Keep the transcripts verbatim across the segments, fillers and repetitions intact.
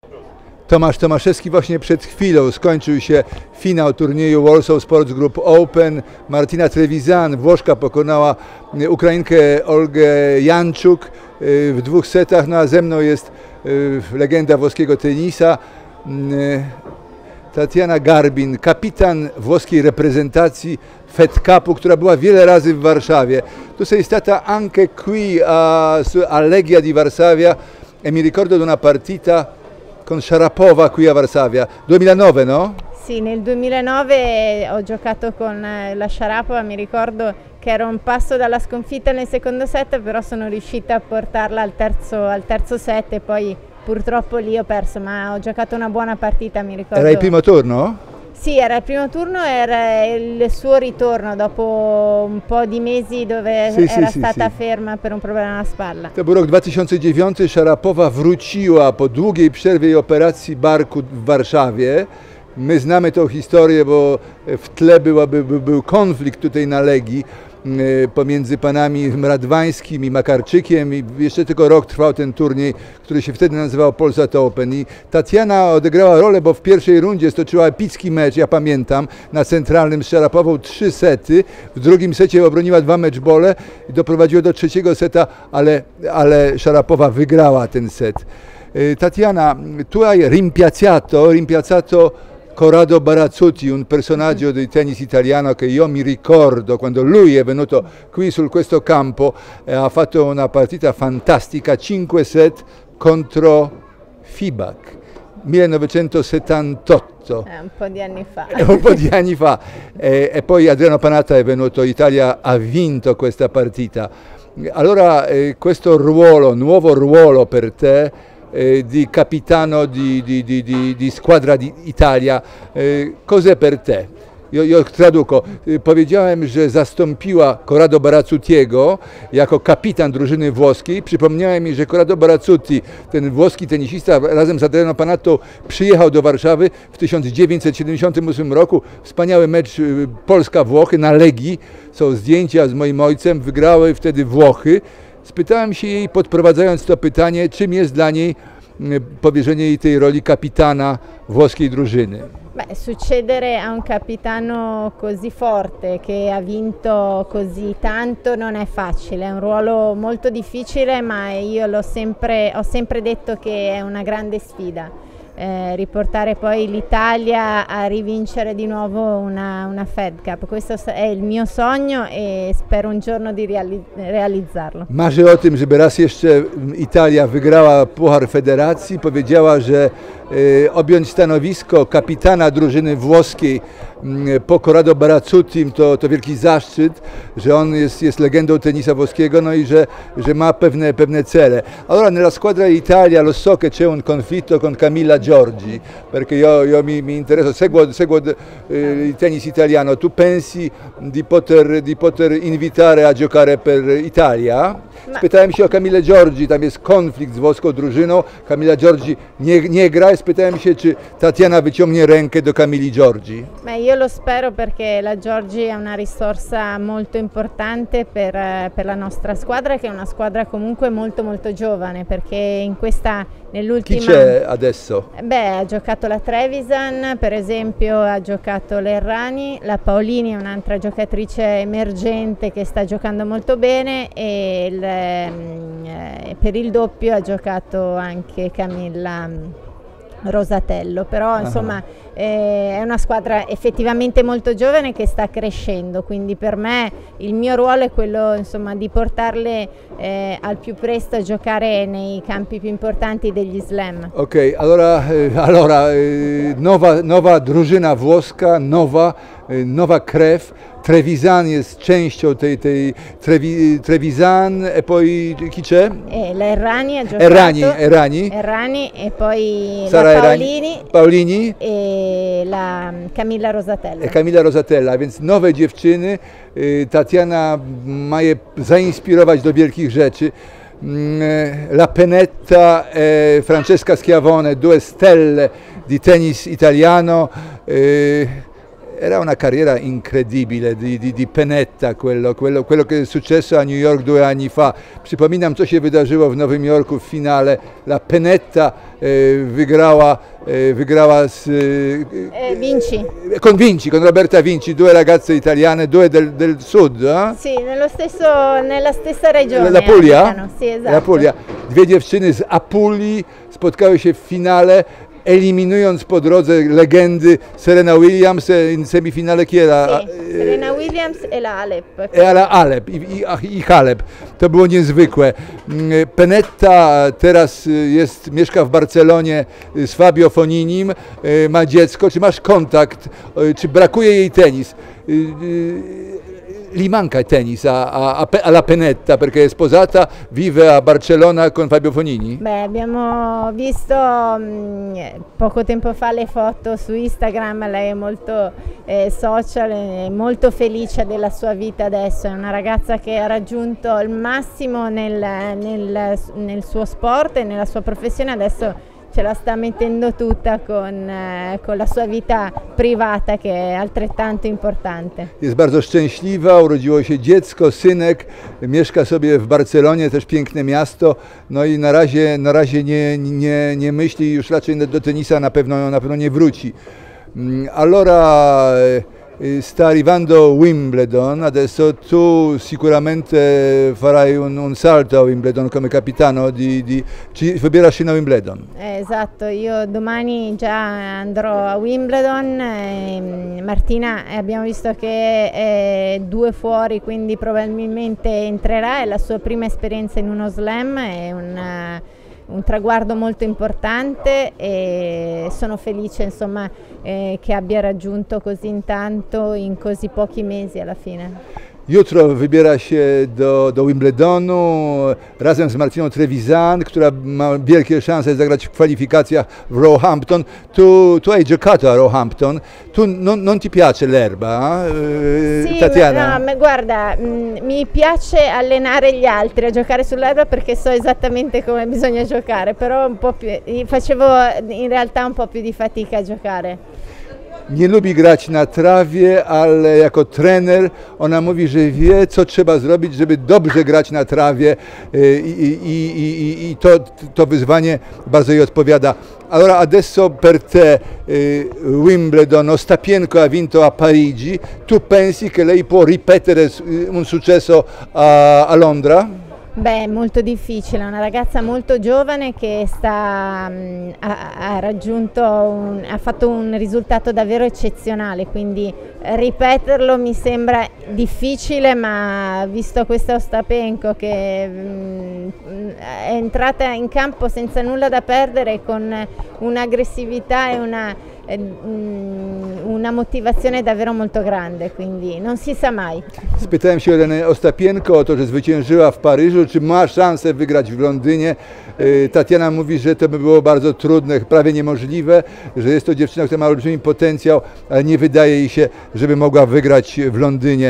Tomasz Tomaszewski właśnie przed chwilą skończył się finał turnieju Warsaw Sports Group Open. Martina Trevisan, Włoszka, pokonała Ukrainkę Olgę Janczuk w dwóch setach. No a ze mną jest legenda włoskiego tenisa Tatiana Garbin, kapitan włoskiej reprezentacji Fed Cupu, która była wiele razy w Warszawie. Tu sei stata anche qui a, a Legia di Varsavia e mi ricordo di una partita con Sharapova qui a Varsavia, duemilanove, no? Sì, nel duemilanove ho giocato con la Sharapova, mi ricordo che ero un passo dalla sconfitta nel secondo set, però sono riuscita a portarla al terzo, al terzo set e poi purtroppo lì ho perso, ma ho giocato una buona partita, mi ricordo. Era il primo turno? Sì, era il primo turno, era il suo ritorno dopo un po' di mesi dove sì, era sì, stata sì. ferma per un problema alla spalla. To był rok dwa tysiące dziewiąty, Szarapowa wróciła po długiej przerwie i operacji barku w Warszawie. My znamy tą historię, bo w tle byłaby, by, był konflikt tutaj na Legii pomiędzy panami Radwańskim i Makarczykiem i jeszcze tylko rok trwał ten turniej, który się wtedy nazywał Polsat Open i Tatiana odegrała rolę, bo w pierwszej rundzie stoczyła epicki mecz, ja pamiętam, na centralnym z Szarapową trzy sety, w drugim secie obroniła dwa meczbole i doprowadziła do trzeciego seta, ale, ale Szarapowa wygrała ten set. Tatiana, tu hai rimpiazzato, rimpiazzato Corrado Barazzutti, un personaggio del tennis italiano che io mi ricordo quando lui è venuto qui su questo campo e ha fatto una partita fantastica, cinque set contro Fibak, millenovecentosettantotto. Eh, un po' di anni fa. un po' di anni fa. E, e poi Adriano Panatta è venuto, Italia ha vinto questa partita. Allora eh, questo ruolo, nuovo ruolo per te, Eh, di capitano di, di, di, di, di squadra di Italia, eh, cos'è per te? Io, io traduco, eh, powiedziałem, że zastąpiła Corrado Barazzuttiego jako kapitan drużyny włoskiej. Przypomniałem mi, że Corrado Barazzutti, ten włoski tenisista, razem z Adriano Panattą przyjechał do Warszawy w tysiąc dziewięćset siedemdziesiątym ósmym roku. Wspaniały mecz Polska-Włochy na Legii. Są zdjęcia z moim ojcem, wygrały wtedy Włochy. Spytałem się jej, podprowadzając to pytanie, czym jest dla niej powierzenie jej tej roli kapitana włoskiej drużyny. Beh, succedere a un capitano così forte che ha vinto così tanto non è facile, è un ruolo molto difficile, ma io l'ho sempre, ho sempre detto che è una grande sfida. Eh, riportare poi l'Italia a rivincere di nuovo una, una Fed Cup. Questo è il mio sogno e spero un giorno di reali realizzarlo. Marzę o tym, żeby raz jeszcze Italia wygrała Puchar Federacji. Powiedziała, że e, objąć stanowisko kapitana drużyny włoskiej po Corrado Barazzuttim to, to wielki zaszczyt, że on jest, jest legendą tenisa włoskiego, no i że, że ma pewne, pewne cele. Allora nella squadra Italia lo so che c'è un conflitto con Camilla Giorgi, perché io, io mi, mi interesso, seguo, seguo eh, il tennis italiano. Tu pensi di poter, di poter invitare a giocare per Italia? Spytałem się o Camillę Giorgi, tam jest konflikt z włoską drużyną, Camilla Giorgi nie, nie gra i spytałem się, czy Tatiana wyciągnie rękę do Camilli Giorgi. Beh, io lo spero perché la Giorgi è una risorsa molto importante per, per la nostra squadra, che è una squadra comunque molto molto giovane, perché in questa nell'ultima... Chi c'è adesso? Beh, ha giocato la Trevisan, per esempio, ha giocato l'Errani, la Paolini è un'altra giocatrice emergente che sta giocando molto bene e il, eh, per il doppio ha giocato anche Camilla Rosatello, però insomma eh, è una squadra effettivamente molto giovane che sta crescendo, quindi per me il mio ruolo è quello insomma di portarle eh, al più presto a giocare nei campi più importanti degli slam. Ok, allora, eh, allora eh, nowa, nowa drużyna włoska, nowa, eh, nowa krew. Trevisan jest częścią tej, tej Trevi, Trevisan e poi chi c'è? E la Errani ha giocato. Errani, Errani. Errani e poi Sara la Paolini, Errani, Paolini e la Camilla Rosatella. E Camilla Rosatella, więc nowe dziewczyny. Tatiana ma je zainspirować do wielkich rzeczy. La Pennetta e Francesca Schiavone, due stelle di tennis italiano. era una carriera incredibile di, di, di Pennetta, quello, quello, quello che è successo a New York due anni fa. Przypominam, co się wydarzyło w Nowym Jorku w finale. La Pennetta eh, wygrała, eh, wygrała z, eh, Vinci. con Vinci, con Roberta Vinci, due ragazze italiane, due del, del sud. Eh? Sì, nello stesso, nella stessa regione. La Puglia? Sì, esatto. La Puglia. Dwie dziewczyny z Apulii spotkały się w finale, eliminując po drodze legendy Serena Williams in semifinale chi era? Sì, Serena Williams e la Halep. E la Halep, i, i, i Halep. To było niezwykłe. Pennetta teraz jest, mieszka w Barcelonie z Fabio Foninim, ma dziecko. Czy masz kontakt? Czy brakuje jej tenis? Gli manca il tennis a, a, alla Pennetta perché è sposata, vive a Barcellona con Fabio Fonini? Beh, abbiamo visto mh, poco tempo fa le foto su Instagram, lei è molto eh, social, è molto felice della sua vita adesso, è una ragazza che ha raggiunto il massimo nel, nel, nel suo sport e nella sua professione, adesso ce la sta mettendo tutta con, eh, con la sua vita privata che è altrettanto importante. Jest bardzo szczęśliwa, urodziło się dziecko, synek, mieszka sobie w Barcelonie, też piękne miasto, no i na razie, na razie nie, nie, nie myśli, już raczej do tenisa na pewno, na pewno nie wróci. Allora sta arrivando Wimbledon, adesso tu sicuramente farai un, un salto a Wimbledon come capitano, di, di, ci wybierasz się na Wimbledon. Eh, esatto, io domani già andrò a Wimbledon, eh, Martina abbiamo visto che è due fuori, quindi probabilmente entrerà, è la sua prima esperienza in uno slam, è una, un traguardo molto importante e sono felice insomma eh, che abbia raggiunto così intanto in così pochi mesi alla fine. Jutro wybiera się do, do Wimbledonu razem z Martiną Trevisan, która ma wielkie szanse zagrać w kwalifikacjach w Roehampton. Tu, tu hai giocato a Roehampton, tu non, non ti piace l'erba, eh, sì, Tatiana? No, ma guarda, mh, mi piace allenare gli altri a giocare sull'erba perché so esattamente come bisogna giocare, però un po' più, facevo in realtà un po' più di fatica a giocare. Nie lubi grać na trawie, ale jako trener ona mówi, że wie, co trzeba zrobić, żeby dobrze grać na trawie i, i, i, i to, to wyzwanie bardzo jej odpowiada. Allora adesso per te Wimbledon, Ostapienko ha vinto a Parigi, tu pensi che lei può ripetere un successo a, a Londra? Beh, è molto difficile, è una ragazza molto giovane che sta, mh, ha, ha raggiunto, un, ha fatto un risultato davvero eccezionale, quindi ripeterlo mi sembra difficile, ma visto questa Ostapenko che mh, è entrata in campo senza nulla da perdere, con un'aggressività e una, eh, mh, una motivazione davvero molto grande, quindi non si sa mai. Spytałem się Renę Ostapienko o to, że zwyciężyła w Paryżu, czy ma szansę wygrać w Londynie. Tatiana mówi, że to by było bardzo trudne, prawie niemożlive, że jest to dziewczyna, która ma olbrzymi potencjał, ale nie wydaje jej się, żeby mogła wygrać w Londynie.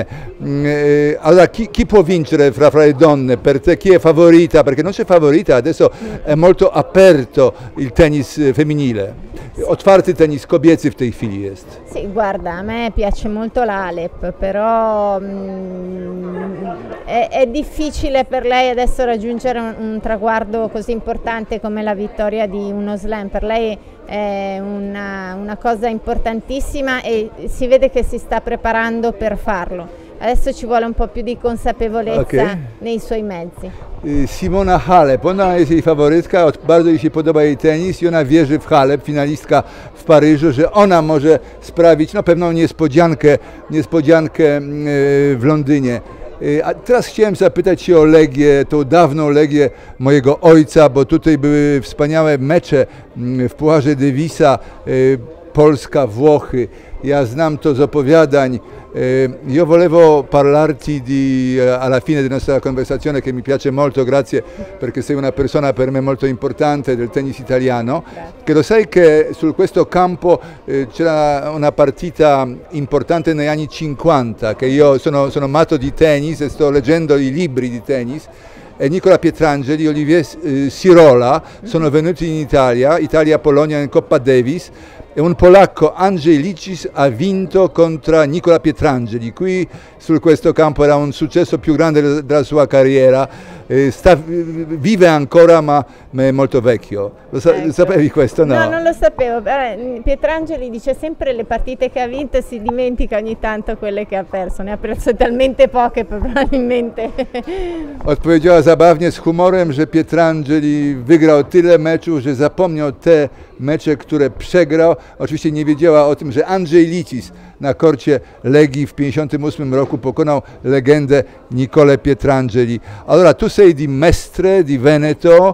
Allora chi, chi può vincere fra fra le donne? Per te chi è favorita? Perché non c'è favorita, adesso è molto aperto il tennis femminile. Otwarty tenis kobiecy w tej chwili jest. Sì, guarda, a me piace molto la Halep, però mh, è, è difficile per lei adesso raggiungere un, un traguardo così importante come la vittoria di uno slam. Per lei è una, una cosa importantissima e si vede che si sta preparando per farlo. Adesso ci vuole un po' più di consapevolezza okay. nei suoi mezzi. Simona Halep, ona jest jej faworytka, bardzo jej się podoba jej tenis i ona wierzy w Halep, finalistka w Paryżu, że ona może sprawić no, pewną niespodziankę, niespodziankę w Londynie. A teraz chciałem zapytać się o Legię, tą dawną Legię mojego ojca, bo tutaj były wspaniałe mecze w Pucharze Davisa, Polska, Włochy. Ja znam to z opowiadań. Io volevo parlarti di, alla fine della nostra conversazione, che mi piace molto, grazie perché sei una persona per me molto importante del tennis italiano, che lo sai che su questo campo eh, c'era una partita importante negli anni cinquanta, che io sono, sono matto di tennis e sto leggendo i libri di tennis, e Nicola Pietrangeli e Olivier eh, Sirola sono venuti in Italia, Italia-Polonia in Coppa Davis, e un polacco Andrzej Licis ha vinto contro Nicola Pietrangeli. Qui su questo campo era un successo più grande della sua carriera, eh, sta, vive ancora ma, ma è molto vecchio. Lo sa, ecco. Sapevi questo? No, no, non lo sapevo. Pietrangeli dice sempre le partite che ha vinto, si dimentica ogni tanto quelle che ha perso, ne ha perso talmente poche probabilmente. Odpowiedziała zabawnie, z humorem, że Pietrangeli wygrał tyle meczów, że zapomniał te mecze, które przegrał. Oczywiście nie wiedziała o tym, że Andrzej Licis na korcie Legii w pięćdziesiątym ósmym roku pokonał legendę Nicolę Pietrangeli. Allora, tu sei di Mestre, di Veneto,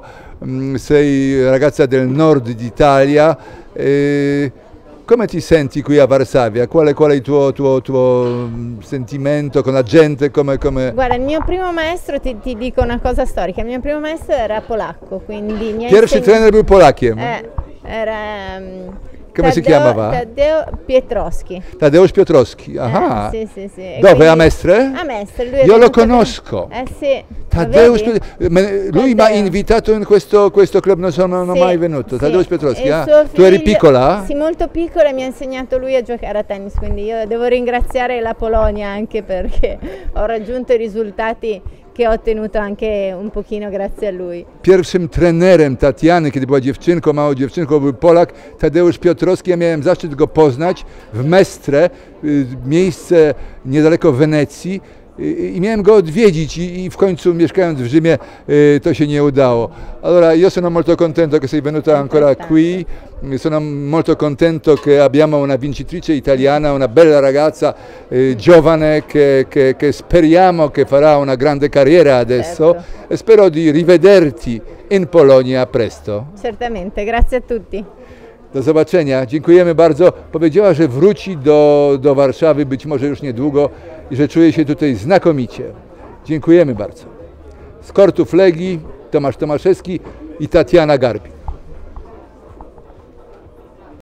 sei ragazza del nord d'Italia. Eh, Come ti senti qui a Varsavia? Qual è, qual è il tuo, tuo, tuo sentimento con la gente? Come, come... Guarda, il mio primo maestro, ti, ti dico una cosa storica, il mio primo maestro era polacco, quindi mi ha Pierwszy insegnato... trener był Polakiem. Eh, era... um, Come si Taddeo- chiamava? Taddeo Pietrowski. Tadeusz Piotrowski. Aha. Eh, sì, sì, sì. E Dove? quindi- A Mestre? A Mestre, lui è Io lo venuto- conosco. Eh sì. Tadeusz Lo vedi? Piotr- me- lui mi ha Taddeo. invitato in questo, questo club, non sono Sì, mai venuto. sì. Tadeusz Piotrowski. E Ah. suo Tu eri figlio- piccola? Sì, molto piccola e mi ha insegnato lui a giocare a tennis, quindi io devo ringraziare la Polonia anche perché ho raggiunto i risultati che ho ottenuto anche un pochino grazie a lui. Pierwszym trenerem Tatiany, kiedy była dziewczynką, małą dziewczynką, był Polak, Tadeusz Piotrowski. Ja miałem zaszczyt go poznać w Mestre, y, miejsce niedaleko Wenecji. I miałem go odwiedzić i, i w końcu mieszkając w Rzymie eh, to się nie udało. Allora io sono molto contento che sei venuta ancora qui, sono molto contento che abbiamo una vincitrice italiana, una bella ragazza eh, giovane che, che, che speriamo che farà una grande carriera adesso Certo. e spero di rivederti in Polonia presto. Certamente, grazie a tutti. Do zobaczenia, dziękujemy bardzo. Powiedziała, że wróci do, do Warszawy być może już niedługo i że czuje się tutaj znakomicie. Dziękujemy bardzo. Z kortów Legii Tomasz Tomaszewski i Tatiana Garbi.